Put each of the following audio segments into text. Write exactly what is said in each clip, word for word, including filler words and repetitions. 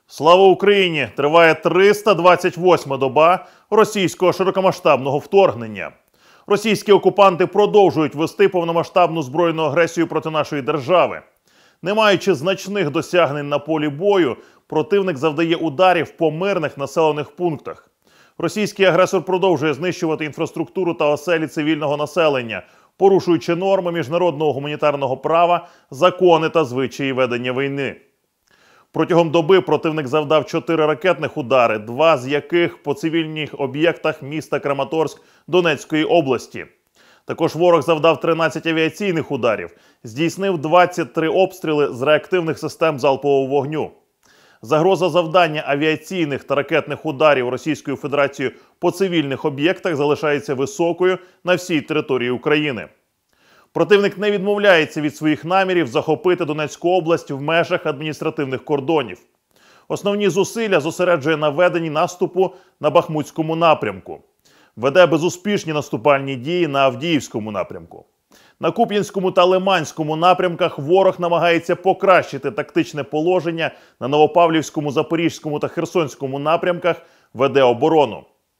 Слава Україні! Триває триста двадцять восьма доба російського широкомасштабного вторгнення. Російські окупанти продовжують вести повномасштабну збройну агресію проти нашої держави. Не маючи значних досягнень на полі бою, противник завдає ударів по мирних населених пунктах. Російський агресор продовжує знищувати інфраструктуру та оселі цивільного населення, порушуючи норми міжнародного гуманітарного права, закони та звичаї ведення війни. Протягом доби противник завдав чотири ракетних удари, два з яких по цивільних об'єктах міста Краматорськ Донецької області. Також ворог завдав тринадцять авіаційних ударів, здійснив двадцять три обстріли з реактивних систем залпового вогню. Загроза завдання авіаційних та ракетних ударів Російською Федерацією по цивільних об'єктах залишається високою на всій території України. Противник не відмовляється від своїх намірів захопити Донецьку область в межах адміністративних кордонів. Основні зусилля зосереджує на веденні наступу на Бахмутському напрямку. Веде безуспішні наступальні дії на Авдіївському напрямку. На Куп'янському та Лиманському напрямках ворог намагається покращити тактичне положення, на Новопавлівському, Запорізькому та Херсонському напрямках веде оборону.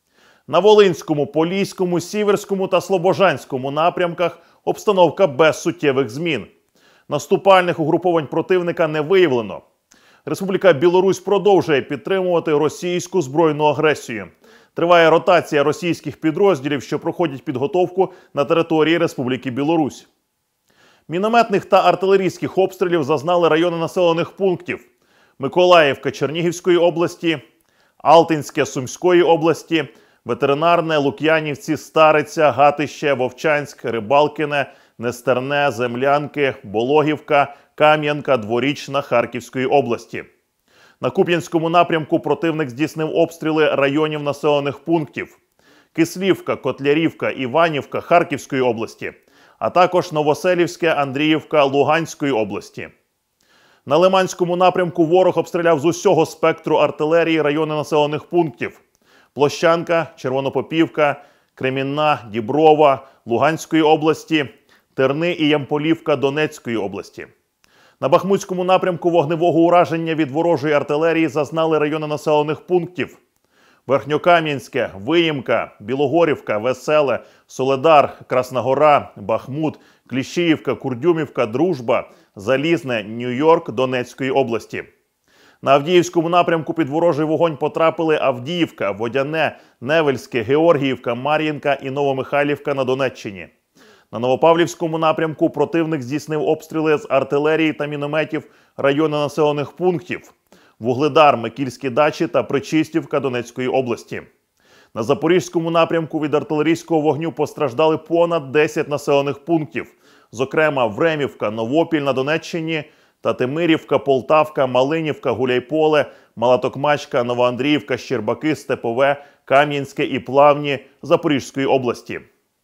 На Волинському, Поліському, Сіверському та Слобожанському напрямках обстановка без суттєвих змін. Наступальних угруповань противника не виявлено. Республіка Білорусь продовжує підтримувати російську збройну агресію. Триває ротація російських підрозділів, що проходять підготовку на території Республіки Білорусь. Мінометних та артилерійських обстрілів зазнали райони населених пунктів: Миколаївка Чернігівської області, Алтинське Сумської області, Ветеринарне, Лук'янівці, Стариця, Гатище, Вовчанськ, Рибалкине, Нестерне, Землянки, Бологівка, Кам'янка, Дворічна Харківської області. На Куп'янському напрямку противник здійснив обстріли районів населених пунктів: Кислівка, Котлярівка, Іванівка Харківської області, а також Новоселівське, Андріївка Луганської області. На Лиманському напрямку ворог обстріляв з усього спектру артилерії райони населених пунктів: Площанка, Червонопопівка, Кремінна, Діброва Луганської області, Терни і Ямполівка Донецької області. На Бахмутському напрямку вогневого ураження від ворожої артилерії зазнали райони населених пунктів: Верхньокам'янське, Виїмка, Білогорівка, Веселе, Соледар, Красногора, Бахмут, Кліщіївка, Курдюмівка, Дружба, Залізне, Нью-Йорк Донецької області. На Авдіївському напрямку під ворожий вогонь потрапили Авдіївка, Водяне, Невельське, Георгіївка, Мар'їнка і Новомихайлівка на Донеччині. На Новопавлівському напрямку противник здійснив обстріли з артилерії та мінометів райони населених пунктів: Вугледар, Микільські Дачі та Причистівка Донецької області. На Запорізькому напрямку від артилерійського вогню постраждали понад десять населених пунктів, зокрема Времівка, Новопіль на Донеччині, Татимирівка, Полтавка, Малинівка, Гуляйполе, Малатокмачка, Новоандріївка, Щербаки, Степове, Кам'янське і Плавні Запорізької області.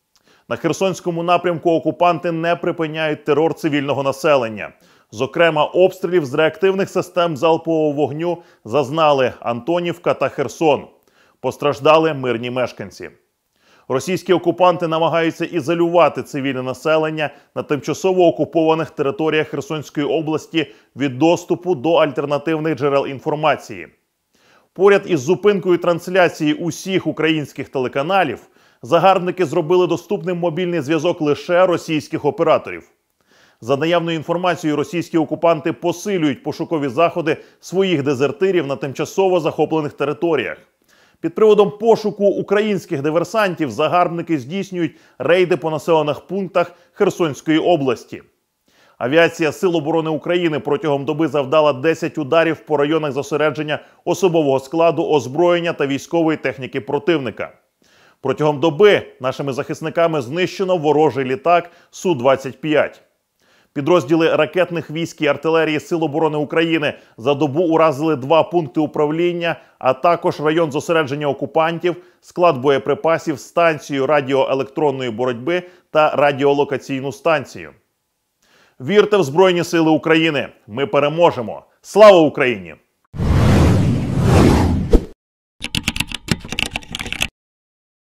На Херсонському напрямку окупанти не припиняють терор цивільного населення. Зокрема, обстрілів з реактивних систем залпового вогню зазнали Антонівка та Херсон. Постраждали мирні мешканці. Російські окупанти намагаються ізолювати цивільне населення на тимчасово окупованих територіях Херсонської області від доступу до альтернативних джерел інформації. Поряд із зупинкою трансляції усіх українських телеканалів, загарбники зробили доступним мобільний зв'язок лише російських операторів. За наявною інформацією, російські окупанти посилюють пошукові заходи своїх дезертирів на тимчасово захоплених територіях. Під приводом пошуку українських диверсантів загарбники здійснюють рейди по населених пунктах Херсонської області. Авіація Сил оборони України протягом доби завдала десять ударів по районах зосередження особового складу, озброєння та військової техніки противника. Протягом доби нашими захисниками знищено ворожий літак Су двадцять п'ять. Підрозділи ракетних військ і артилерії Сил оборони України за добу уразили два пункти управління, а також район зосередження окупантів, склад боєприпасів, станцію радіоелектронної боротьби та радіолокаційну станцію. Вірте в Збройні Сили України! Ми переможемо! Слава Україні!